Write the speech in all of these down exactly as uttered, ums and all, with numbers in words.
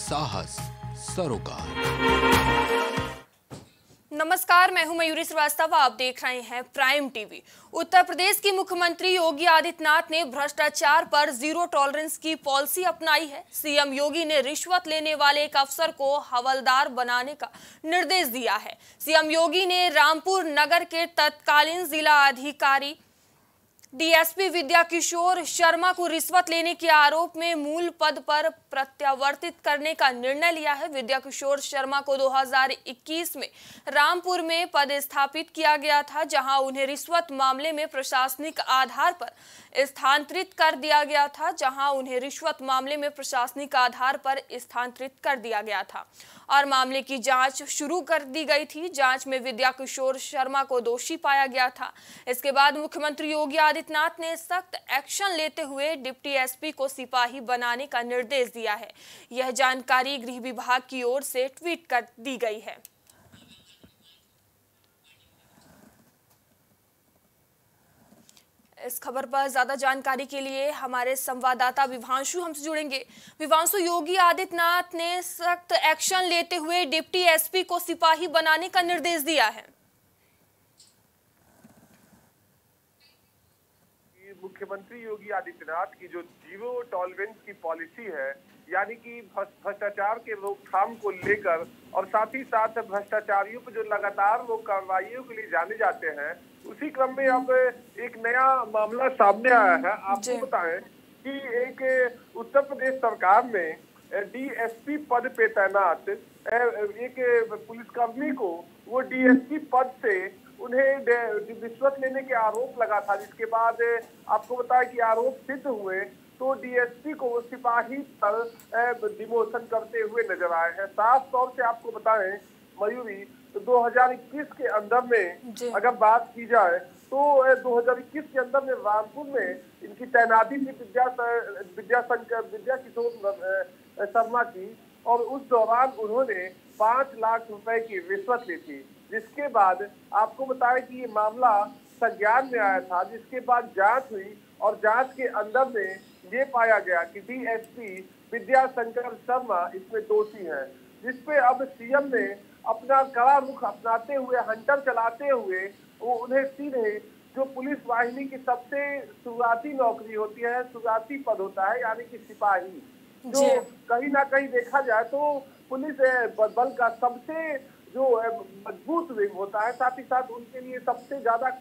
साहस सरोकार। नमस्कार, मैं हूं मयूरी श्रीवास्तव। आप देख रहे हैं प्राइम टीवी। उत्तर प्रदेश की मुख्यमंत्री योगी आदित्यनाथ ने भ्रष्टाचार पर जीरो टॉलरेंस की पॉलिसी अपनाई है। सीएम योगी ने रिश्वत लेने वाले एक अफसर को हवलदार बनाने का निर्देश दिया है। सीएम योगी ने रामपुर नगर के तत्कालीन जिला अधिकारी डीएसपी विद्या किशोर शर्मा को रिश्वत लेने के आरोप में मूल पद पर प्रत्यावर्तित करने का निर्णय लिया है। विद्या किशोर शर्मा को दो हज़ार इक्कीस में रामपुर में पदस्थापित किया गया था, जहां उन्हें रिश्वत मामले में प्रशासनिक आधार पर स्थानांतरित कर दिया गया था जहां उन्हें रिश्वत मामले में प्रशासनिक आधार पर स्थानांतरित कर दिया गया था और मामले की जांच शुरू कर दी गई थी। जांच में विद्या किशोर शर्मा को दोषी पाया गया था। इसके बाद मुख्यमंत्री योगी आदित्यनाथ ने सख्त एक्शन लेते हुए डिप्टी एसपी को सिपाही बनाने का निर्देश दिया है। यह जानकारी गृह विभाग की ओर से ट्वीट कर दी गई है। इस खबर पर ज्यादा जानकारी के लिए हमारे संवाददाता विवांशु हमसे जुड़ेंगे। विवांशु, योगी आदित्यनाथ ने सख्त एक्शन लेते हुए डिप्टी एसपी को सिपाही बनाने का निर्देश दिया है। मुख्यमंत्री योगी आदित्यनाथ की जो जीरो टॉलरेंस की पॉलिसी है, यानी कि भ्रष्टाचार के रोकथाम को लेकर और साथ ही साथ भ्रष्टाचारियों पर जो लगातार लोग कार्रवाइयों के लिए जाने जाते हैं, उसी क्रम में अब एक नया मामला सामने आया है। आपको बताएं कि एक उत्तर प्रदेश सरकार में डीएसपी पद पे तैनात एक पुलिसकर्मी को वो डीएसपी पद से उन्हें रिश्वत लेने के आरोप लगा था, जिसके बाद आपको बताया कि आरोप सिद्ध हुए तो डीएसपी को वो सिपाही पर डिमोशन करते हुए नजर आए हैं। साफ तौर से आपको बताएं मयूरी, तो दो हज़ार इक्कीस के अंदर में अगर बात की जाए तो दो हज़ार इक्कीस के अंदर में रामपुर में इनकी तैनाती थी विद्या विद्या शंकर विद्या किशोर शर्मा की, और उस दौरान उन्होंने पांच लाख रुपए की रिश्वत ली थी। जिसके बाद आपको बताया कि ये मामला संज्ञान में आया था, जिसके बाद जांच हुई और जांच के अंदर में ये पाया गया कि डीएसपी विद्या शंकर शर्मा इसमें दोषी हैं, जिसपे अब सीएम ने अपना कड़ा रुख अपनाते हुए, हंटर चलाते हुए वो उन्हें सीधे जो पुलिस वाहिनी की सबसे शुरुआती नौकरी होती है, शुरुआती पद होता है, यानी कि सिपाही, जो कहीं ना कहीं देखा जाए तो पुलिस बल का सबसे जो मजबूत विंग होता है, साथ ही साथ उनके लिए सबसे ज्यादा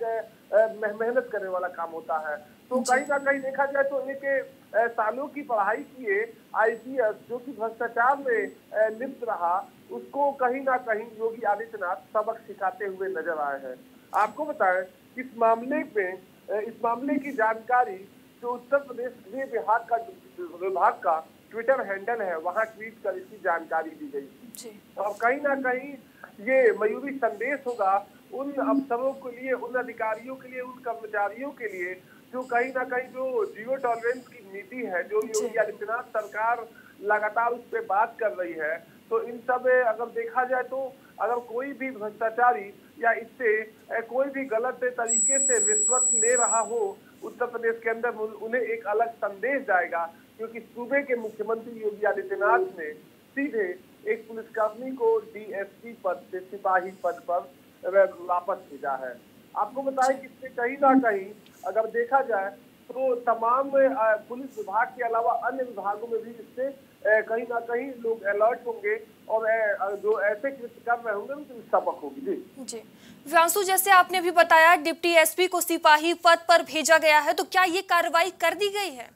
मेहनत करने वाला काम होता है। तो कहीं ना कहीं देखा जाए तो एक सालों की पढ़ाई किए आईपीएस जो कि भ्रष्टाचार में लिप्त रहा, उसको कहीं ना कहीं योगी आदित्यनाथ सबक सिखाते हुए नजर आए हैं। आपको बताएं इस मामले में इस मामले की जानकारी जो उत्तर प्रदेश गृह विभाग का विभाग का ट्विटर हैंडल है, वहां ट्वीट कर इसकी जानकारी दी गई। और कहीं ना कहीं ये मयूरी संदेश होगा उन अफसरों के लिए, उन अधिकारियों के लिए, उन कर्मचारियों के लिए जो कहीं ना कहीं जो जीरो टॉलरेंस की नीति है, जो योगी आदित्यनाथ सरकार लगातार उस पर बात कर रही है। तो इन सब अगर देखा जाए तो अगर कोई भी भ्रष्टाचारी या इससे कोई भी गलत तरीके से रिश्वत ले रहा हो उत्तर प्रदेश के अंदर, उन्हें एक अलग संदेश जाएगा, क्योंकि सूबे के मुख्यमंत्री योगी आदित्यनाथ ने सीधे एक पुलिसकर्मी को डीएसपी पद से सिपाही पद पर वापस भेजा है। आपको बताएं कि इससे कहीं ना कहीं अगर देखा जाए तो तमाम पुलिस विभाग के अलावा अन्य विभागों में भी इससे कहीं ना कहीं लोग अलर्ट होंगे और जो ऐसे कृत्य कर रहे होंगे उनकी सबक होगी। जी जी विवांशु, जैसे आपने भी बताया डिप्टी एसपी को सिपाही पद पर भेजा गया है, तो क्या ये कार्रवाई कर दी गई है?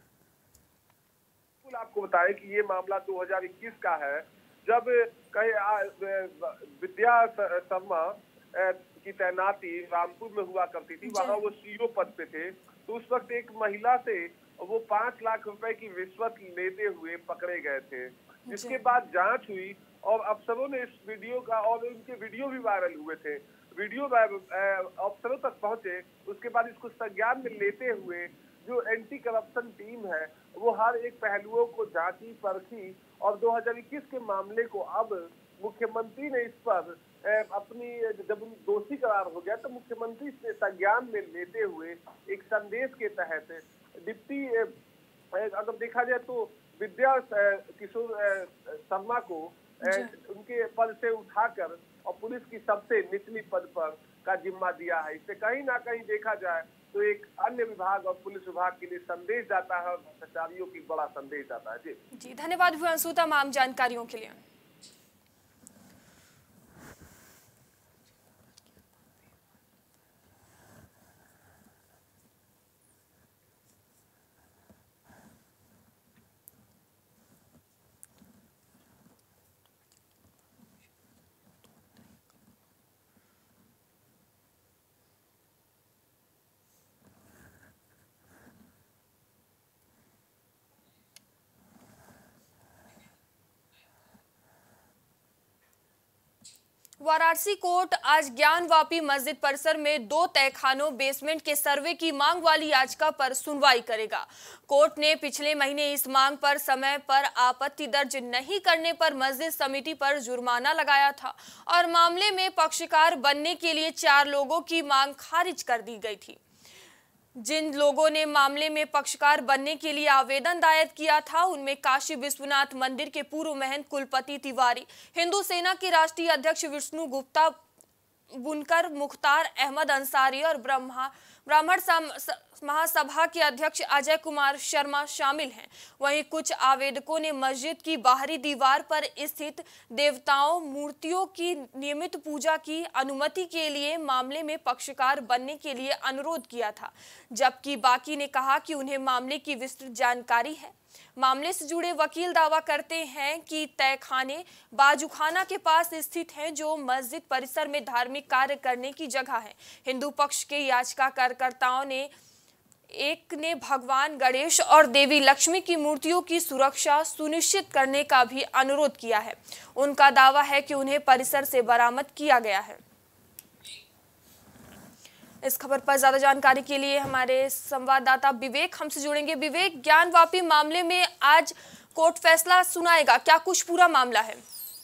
आपको बताएं कि ये मामला दो हज़ार इक्कीस का है, जब विद्या शर्मा की तैनाती रामपुर में हुआ करती थी, वहां वो सीओ पद पे थे। तो उस वक्त एक महिला से वो पांच लाख रुपए की रिश्वत लेते हुए पकड़े गए थे, जिसके बाद जांच हुई और अफसरों ने इस वीडियो का, और उनके वीडियो भी वायरल हुए थे, वीडियो अफसरों तक पहुंचे। उसके बाद इसको संज्ञान में लेते हुए जो एंटी करप्शन टीम है वो हर एक पहलुओं को जांची परखी, और दो हज़ार इक्कीस के मामले को अब मुख्यमंत्री ने इस पर अपनी, जब दोषी करार हो गया तो मुख्यमंत्री से संज्ञान में लेते हुए एक संदेश के तहत डिप्टी, अगर देखा जाए तो विद्या किशोर शर्मा को उनके पद से उठाकर और पुलिस की सबसे निचली पद पर का जिम्मा दिया है। इससे कहीं ना कहीं देखा जाए तो एक अन्य विभाग और पुलिस विभाग के लिए संदेश जाता है और भ्रष्टाचारियों की बड़ा संदेश जाता है। जी जी धन्यवाद भुवंशु तमाम जानकारियों के लिए। वाराणसी कोर्ट आज ज्ञानवापी मस्जिद परिसर में दो तहखानों बेसमेंट के सर्वे की मांग वाली याचिका पर सुनवाई करेगा। कोर्ट ने पिछले महीने इस मांग पर समय पर आपत्ति दर्ज नहीं करने पर मस्जिद समिति पर जुर्माना लगाया था और मामले में पक्षकार बनने के लिए चार लोगों की मांग खारिज कर दी गई थी। जिन लोगों ने मामले में पक्षकार बनने के लिए आवेदन दायर किया था उनमें काशी विश्वनाथ मंदिर के पूर्व महंत कुलपति तिवारी, हिंदू सेना के राष्ट्रीय अध्यक्ष विष्णु गुप्ता, बुनकर मुख्तार अहमद अंसारी और ब्रह्मा ब्राह्मण महासभा के अध्यक्ष अजय कुमार शर्मा शामिल हैं। वहीं कुछ आवेदकों ने मस्जिद की बाहरी दीवार पर स्थित देवताओं मूर्तियों की नियमित पूजा की अनुमति के लिए मामले में पक्षकार बनने के लिए अनुरोध किया था, जबकि बाकी ने कहा कि उन्हें मामले की विस्तृत जानकारी है। मामले से जुड़े वकील दावा करते हैं कि तहखाने बाजूखाना के पास स्थित हैं, जो मस्जिद परिसर में धार्मिक कार्य करने की जगह है। हिंदू पक्ष के याचिकाकर्ताओं ने एक ने भगवान गणेश और देवी लक्ष्मी की मूर्तियों की सुरक्षा सुनिश्चित करने का भी अनुरोध किया है। उनका दावा है कि उन्हें परिसर से बरामद किया गया है। इस खबर पर ज्यादा जानकारी के लिए हमारे संवाददाता विवेक हमसे जुड़ेंगे। विवेक, ज्ञानवापी मामले में आज कोर्ट फैसला सुनाएगा, क्या कुछ पूरा मामला है?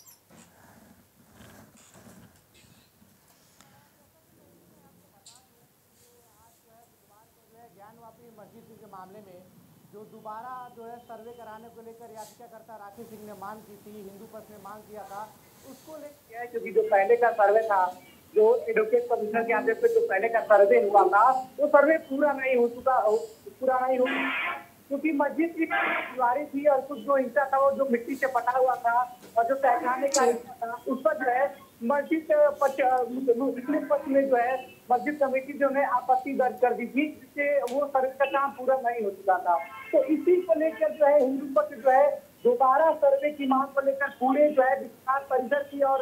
ज्ञानवापी मस्जिद के मामले में जो दोबारा जो है सर्वे कराने को लेकर याचिकाकर्ता राखी सिंह ने मांग की थी, हिंदू पक्ष ने मांग किया था, उसको लेकर क्योंकि जो पहले का सर्वे था, जो एडवोकेट कमिश्नर के आदेश पे जो पहले का सर्वे हुआ था, वो सर्वे पूरा नहीं हो चुका पूरा नहीं हो क्योंकि मस्जिद की दीवारें थी और कुछ जो हिस्सा था वो जो मिट्टी से पटा हुआ था और जो तहखाने का हिस्सा था उस पर जो है मस्जिद मुस्लिम पक्ष में जो है मस्जिद कमेटी जो है आपत्ति दर्ज कर दी थी, जिससे वो सर्वे का काम पूरा नहीं हो चुका था। तो इसी को लेकर जो है हिंदू पक्ष जो है दोबारा सर्वे की मांग को लेकर पूरे जो है विस्तार परिसर की और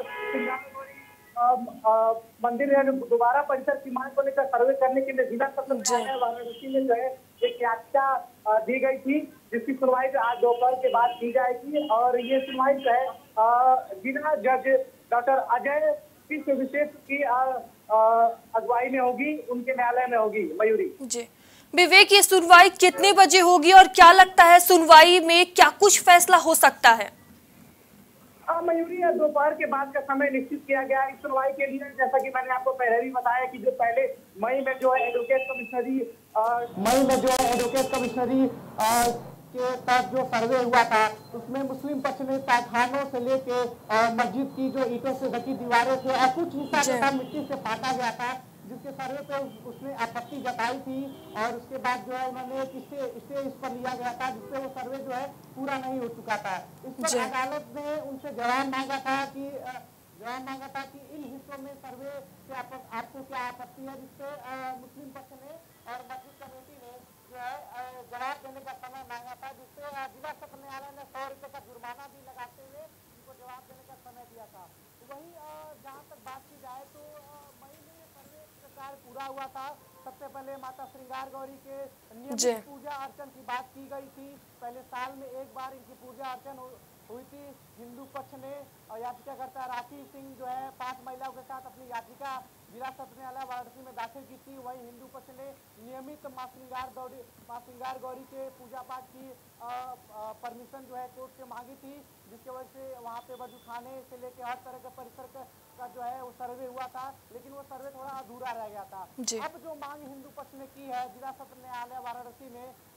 मंदिर है दोबारा परिसर की मांग को लेकर सर्वे करने के लिए जिला सत्र न्यायालय वाराणसी में जो है एक याचिका दी गई थी, जिसकी सुनवाई जो आज दोपहर के बाद की जाएगी और ये सुनवाई जो है जिला जज डॉक्टर अजय सिंह विशेष की अगुवाई में होगी, उनके न्यायालय में होगी। मयूरी जी विवेक, ये सुनवाई कितने बजे होगी और क्या लगता है सुनवाई में क्या कुछ फैसला हो सकता है? मयूरी दोपहर के बाद का समय निश्चित किया गया इस सुनवाई के लिए। जैसा कि मैंने आपको पहले भी बताया कि जो पहले मई में जो है एडवोकेट कमिश्नरी मई में जो है एडवोकेट कमिश्नरी के तहत जो सर्वे हुआ था उसमें मुस्लिम पक्ष ने तहखानों से लेके मस्जिद की जो ईंटों से ढकी दीवारें थे और कुछ हिस्सा मिट्टी से फाटा गया था, जिसके सर्वे पे उसने आपत्ति जताई थी और उसके बाद जो है उन्होंने एक स्टे स्टे इस पर लिया गया था, जिससे वो सर्वे जो है पूरा नहीं हो चुका था। इस पर अदालत ने उनसे जवाब मांगा था कि जवाब मांगा था कि इन हिस्सों में सर्वे से आप, आपको क्या आपत्ति है, जिससे मुस्लिम पक्ष ने और मस्जिद कमेटी ने जो है जवाब देने का समय मांगा था, जिससे जिला सत्र न्यायालय ने सौ रुपये का जुर्माना भी लगाते हुए उनको जवाब देने का समय दिया था। वहीं जहाँ तक बात की जाए तो मई में सर्वे कार्य पूरा हुआ था। सबसे पहले माता श्रृंगार गौरी के नियमित पूजा अर्चन की बात की गई थी। पहले साल में एक बार इनकी पूजा अर्चन हुई थी। हिंदू पक्ष ने और याचिकाकर्ता राखी सिंह जो है पांच महिलाओं के साथ अपनी याचिका जिला सत्र न्यायालय वाराणसी में दाखिल की थी। वहीं हिंदू पक्ष ने नियमित माँ श्रृंगार गौरी माँ श्रृंगार गौरी के पूजा पाठ की परमिशन जो है कोर्ट से मांगी थी, जिसकी वजह से वहाँ पे वजूखाने से लेकर हर तरह के परिसर का, का जो है वो सर्वे हुआ था, लेकिन वो सर्वे थोड़ा अधूरा रह गया था। अब जो मांग हिंदू पक्ष ने की है जिला सत्र न्यायालय वाराणसी में कि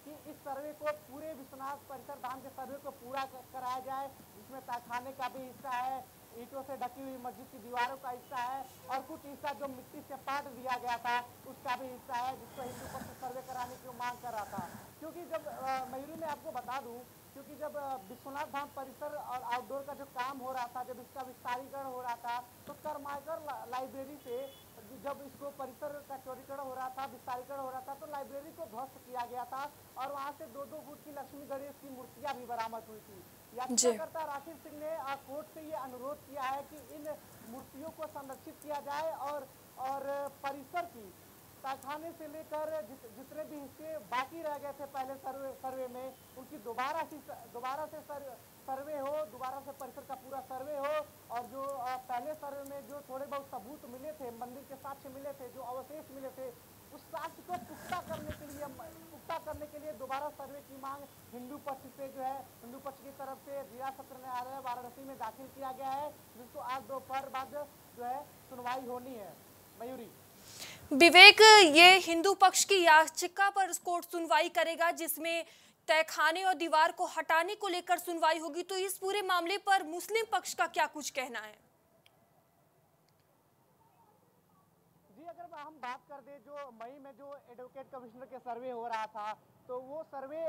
कि इस सर्वे को पूरे विश्वनाथ परिसर धाम के सर्वे को पूरा कराया जाए, जिसमें तहखाने का भी हिस्सा है, ईंटों से ढकी हुई मस्जिद की दीवारों का हिस्सा है और कुछ हिस्सा जो मिट्टी से पाट दिया गया था उसका भी हिस्सा है, जिसको हिंदू पक्ष सर्वे कराने की मांग कर रहा था। क्योंकि जब मयूरी में आपको बता दूं, क्योंकि जब विश्वनाथ धाम परिसर और आउटडोर का जो काम हो रहा था, जब इसका विस्तारीकरण हो रहा था, तो करमाकर लाइब्रेरी से जब इसको परिसर का चौड़ीकरण हो रहा था, विस्तारीकरण हो रहा था, तो लाइब्रेरी को ध्वस्त किया गया था और वहाँ से दो दो फुट की लक्ष्मी गणेश की मूर्तियां भी बरामद हुई थी। याचिकाकर्ता राशिद सिंह ने कोर्ट से ये अनुरोध किया है कि इन मूर्तियों को संरक्षित किया जाए और और परिसर की तहखाने से लेकर जित, जितने भी हिस्से बाकी रह गए थे पहले सर्वे सर्वे में, उनकी दोबारा से दोबारा से सर्वे सर्वे हो, दोबारा से परिसर का पूरा सर्वे हो और जो पहले सर्वे में जो थोड़े बहुत सबूत मिले थे, मंदिर के साक्ष्य मिले थे, जो अवशेष मिले थे, उस साक्ष्य को पुख्ता करने के लिए पुख्ता करने के लिए दोबारा सर्वे की मांग हिंदू पक्ष से जो है हिंदू पक्ष की तरफ से जिला सत्र न्यायालय वाराणसी में दाखिल किया गया है, जिसको आज दोपहर बाद जो है सुनवाई होनी है। मयूरी विवेक, ये हिंदू पक्ष की याचिका पर कोर्ट सुनवाई करेगा, जिसमें तहखाने और दीवार को हटाने को लेकर सुनवाई होगी, तो इस पूरे मामले पर मुस्लिम पक्ष का क्या कुछ कहना है? जी, अगर हम बात कर दे, जो मई में जो एडवोकेट कमिश्नर के सर्वे हो रहा था, तो वो सर्वे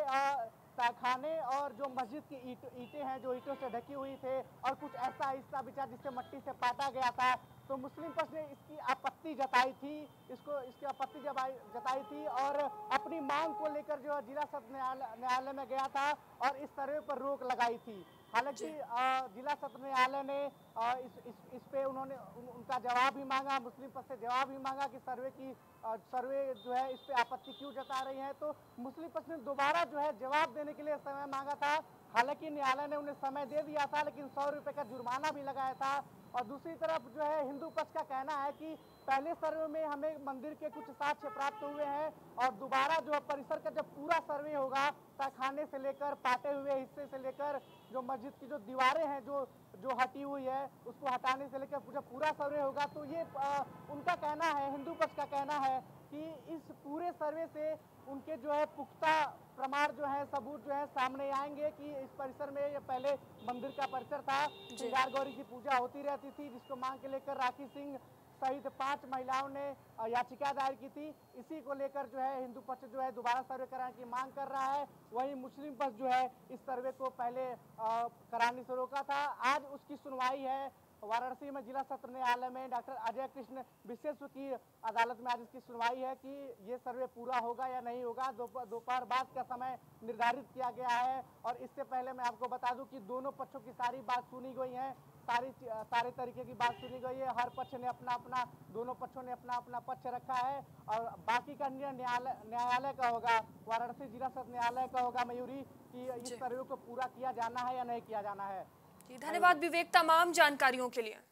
तहखाने और जो मस्जिद की ईट ईंटें हैं जो ईंटों से ढकी हुई थे और कुछ ऐसा हिस्सा बिचा जिससे मिट्टी से पाटा गया था, तो मुस्लिम पक्ष ने इसकी आपत्ति जताई थी, इसको इसकी आपत्ति जताई थी और अपनी मांग को लेकर जो जिला सत्र न्यायालय में गया था और इस सर्वे पर रोक लगाई थी। हालांकि जिला सत्र न्यायालय ने इस इस, इस पे उन्होंने उन, उनका जवाब भी मांगा, मुस्लिम पक्ष से जवाब भी मांगा कि सर्वे की सर्वे जो है इस पे आपत्ति क्यों जता रही है, तो मुस्लिम पक्ष ने दोबारा जो है जवाब देने के लिए समय मांगा था। हालांकि न्यायालय ने उन्हें समय दे दिया था, लेकिन सौ रुपए का जुर्माना भी लगाया था। और दूसरी तरफ जो है हिंदू पक्ष का कहना है कि पहले सर्वे में हमें मंदिर के कुछ साक्ष्य प्राप्त हुए हैं और दोबारा जो परिसर का जब पूरा सर्वे होगा, तहखाने से लेकर पाटे हुए हिस्से से लेकर जो मस्जिद की जो दीवारें हैं जो जो हटी हुई है उसको हटाने से लेकर जब पूरा सर्वे होगा, तो ये आ, उनका कहना है, हिंदू पक्ष का कहना है कि इस पूरे सर्वे से उनके जो है पुख्ता प्रमाण जो है सबूत जो है सामने आएंगे कि इस परिसर में ये पहले मंदिर का परिसर था, श्रृंगार गौरी की पूजा होती रहती थी, जिसको मांग के लेकर राखी सिंह सहित पांच महिलाओं ने याचिका दायर की थी। इसी को लेकर जो है हिंदू पक्ष जो है दोबारा सर्वे कराने की मांग कर रहा है। वहीं मुस्लिम पक्ष जो है इस सर्वे को पहले कराने से रोका था। आज उसकी सुनवाई है वाराणसी में जिला सत्र न्यायालय में डॉक्टर अजय कृष्ण विशेष की अदालत में आज इसकी सुनवाई है कि ये सर्वे पूरा होगा या नहीं होगा। दोपहर बाद का समय निर्धारित किया गया है और इससे पहले मैं आपको बता दूं कि दोनों पक्षों की सारी बात सुनी गई है, सारी सारे तरीके की बात सुनी गई है। हर पक्ष ने अपना अपना दोनों पक्षों ने अपना अपना पक्ष रखा है और बाकी का निर्णय न्यायालय न्यायालय का होगा, वाराणसी जिला सत्र न्यायालय का होगा मयूरी, कि इस सर्वे को पूरा किया जाना है या नहीं किया जाना है। धन्यवाद विवेक तमाम जानकारियों के लिए।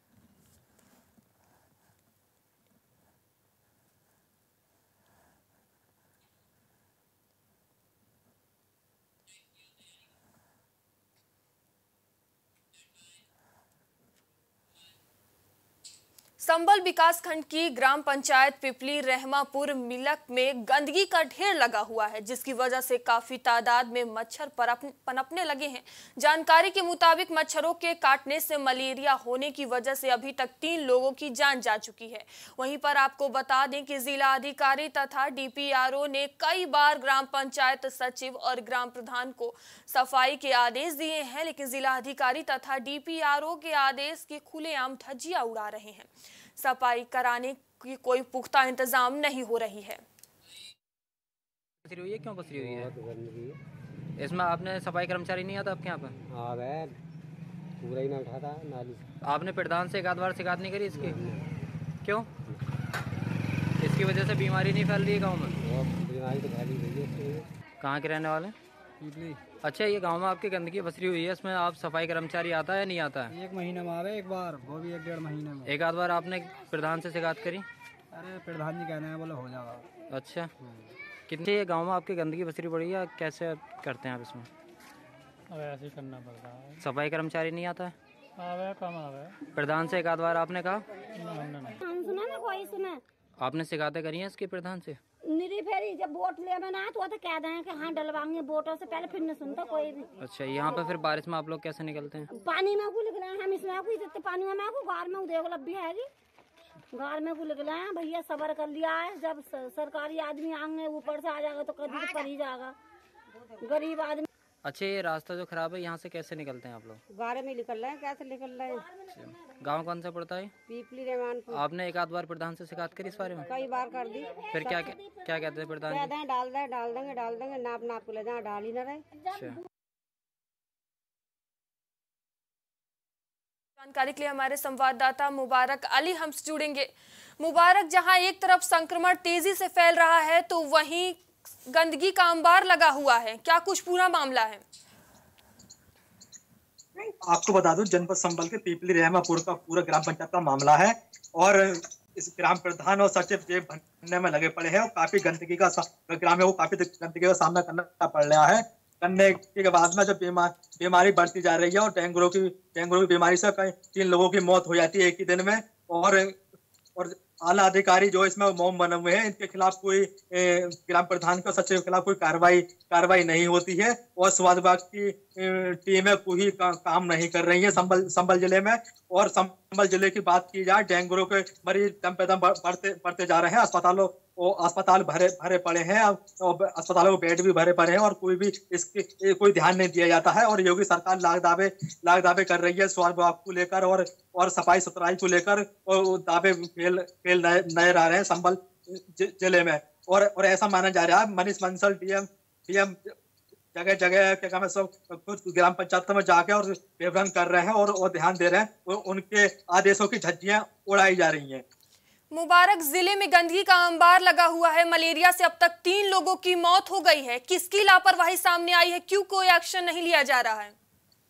संबल विकासखंड की ग्राम पंचायत पिपली रहमापुर मिलक में गंदगी का ढेर लगा हुआ है, जिसकी वजह से काफी तादाद में मच्छर पनपने लगे हैं। जानकारी के मुताबिक मच्छरों के काटने से मलेरिया होने की वजह से अभी तक तीन लोगों की जान जा चुकी है। वहीं पर आपको बता दें कि जिला अधिकारी तथा डीपीआरओ ने कई बार ग्राम पंचायत सचिव और ग्राम प्रधान को सफाई के आदेश दिए हैं, लेकिन जिला अधिकारी तथा डीपीआरओ के आदेश की खुलेआम धज्जियां उड़ा रहे हैं। सफाई कराने की कोई पुख्ता इंतजाम नहीं हो रही है। पसरी हुई है, क्यों पसरी हुई है? इसमें आपने सफाई कर्मचारी नहीं आता आपके यहाँ पर? आ गए, पूरा ही ना उठाता नाली। आपने प्रधान से एक आध बार शिकायत नहीं करी इसकी? क्यों? इसकी वजह से बीमारी नहीं फैल रही है गाँव में? बीमारी तो फैली हुई है। कहाँ के रहने वाले? अच्छा, ये गांव में आपकी गंदगी पसरी हुई है, इसमें आप सफाई कर्मचारी आता है नहीं आता है? एक महीने में आवे एक बार, वो भी एक डेढ़ महीने में। एक आध बार आपने प्रधान से शिकायत करी? अरे प्रधान जी कहना है, बोले हो जाएगा। अच्छा, कितने ये गांव में आपकी गंदगी पसरी पड़ी है, कैसे करते हैं आप इसमें? अब ऐसे ही करना पड़ता है। सफाई कर्मचारी नहीं आता है? आवे कम आवे। प्रधान से एक आध बार आपने कहा? नहीं, नहीं। हम सुना ना, कोई सुना। आपने शिकायतें करी हैं इसकी प्रधान से? निरी फेरी जब वोट ले में ना तो वो तो कह दें कि हाँ डलवाएंगे वोटों से पहले, फिर न सुनता कोई भी। अच्छा, यहाँ पे फिर बारिश में आप लोग कैसे निकलते हैं? पानी में को निकले हम इसमें को जितने पानी में को गार में देखो लब्बी हैगी, गार में को निकले हैं भैया, सबर कर लिया है। जब सरकारी आदमी आएंगे ऊपर से आ जाएगा तो कभी तो पर ही जाएगा गरीब आदमी। अच्छा, ये रास्ता जो खराब है यहाँ से कैसे निकलते हैं आप लोग? गारे में निकल रहे हैं, कैसे निकल रहे हैं? गांव कौन सा पड़ता है? पीपली रेमानपुर। आपने एक आध बार प्रधान से शिकायत करी इस बारे में? कई बार कर दी। फिर क्या क्या, क्या कहते हैं प्रधान जी? हैं डाल दे डाल देंगे डाल देंगे, नाप नाप के ले जाए, डाल ही ना रहे। जानकारी के लिए हमारे संवाददाता मुबारक अली हमसे जुड़ेंगे। मुबारक, जहां एक तरफ संक्रमण तेजी से फैल रहा है तो वहीं गंदगी का अंबार लगा हुआ है, क्या कुछ पूरा मामला है? आपको बता दूं, जनपद संबल के पीपली रहमापुर का पूरा ग्राम पंचायत का मामला है और इस ग्राम प्रधान और सचिव जेब भरने में लगे पड़े हैं और काफी गंदगी का ग्राम है वो काफी गंदगी का सामना करना पड़ रहा है। करने के बाद में जब बीमार बीमारी बढ़ती जा रही है और डेंगू की डेंगू की बीमारी से कई तीन लोगों की मौत हो जाती है एक ही दिन में, और और आला अधिकारी जो इसमें मौम बने हुए हैं, इनके खिलाफ कोई ग्राम प्रधान के सचिव के खिलाफ कोई कार्रवाई कार्रवाई नहीं होती है और स्वास्थ्य विभाग की टीमें कोई का, काम नहीं कर रही है संबल संबल जिले में। और संबल जिले की बात की जाए, डेंगू के मरीज दम पे दम बढ़ते बढ़ते जा रहे हैं, अस्पतालों वो अस्पताल भरे भरे पड़े हैं और अस्पतालों के बेड भी भरे पड़े हैं और कोई भी इसके कोई ध्यान नहीं दिया जाता है। और योगी सरकार लाख दावे लाख दावे कर रही है स्वास्थ्य विभाग को लेकर और और सफाई सुथराई को लेकर, और दावे फेल फेल नजर आ रहे हैं संबल जिले में। और और ऐसा माना जा रहा है मनीष बंसल डीएम डीएम जगह जगह क्या कहते हैं सब कुछ ग्राम पंचायत में जाके और विवरण कर रहे हैं और, और ध्यान दे रहे हैं, उनके आदेशों की झज्जियां उड़ाई जा रही हैं। मुबारक, जिले में गंदगी का अंबार लगा हुआ है, मलेरिया से अब तक तीन लोगों की मौत हो गई है, किसकी लापरवाही सामने आई है, क्यों कोई एक्शन नहीं लिया जा रहा है?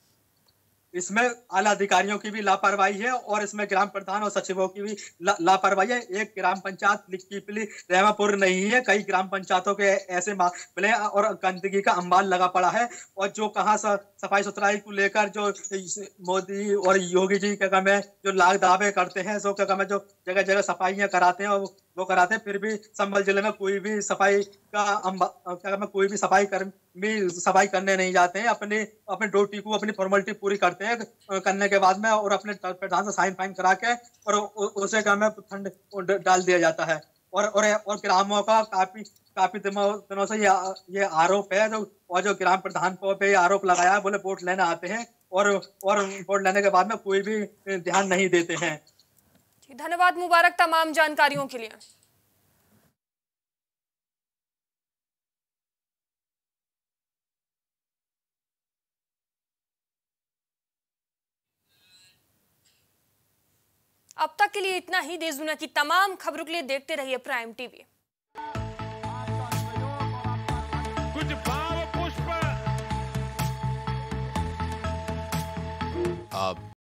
इसमें आला अधिकारियों की भी लापरवाही है और इसमें ग्राम प्रधान और सचिवों की भी ला, लापरवाही है। एक ग्राम पंचायत पीपली रहमापुर नहीं है, कई ग्राम पंचायतों के ऐसे मामले और गंदगी का अंबार लगा पड़ा है। और जो कहाँ सफाई सुथराई को लेकर जो मोदी और योगी जी क्या कहते हैं जो लाख दावे करते हैं, जो क्या कहते हैं जो जगह जगह सफाइयाँ कराते हैं और वो कराते हैं, फिर भी संबल जिले में कोई भी सफाई का क्या कहते हैं कोई भी सफाई कर्मी सफाई करने नहीं जाते हैं। अपने अपने ड्यूटी को अपनी फॉर्मेलिटी पूरी करते हैं करने के बाद में और अपने प्रधान से साइन फाइन करा के और उसे क्या में फंड डाल दिया जाता है। और और, और ग्रामों का काफी काफी दिनों से ये ये आरोप है जो और जो ग्राम प्रधान पे आरोप लगाया है, बोले वोट लेने आते हैं और और वोट लेने के बाद में कोई भी ध्यान नहीं देते हैं। धन्यवाद मुबारक तमाम जानकारियों के लिए। अब तक के लिए इतना ही। देश दुनिया की तमाम खबरों के लिए देखते रहिए प्राइम टीवी। कुछ भाव पुष्प आप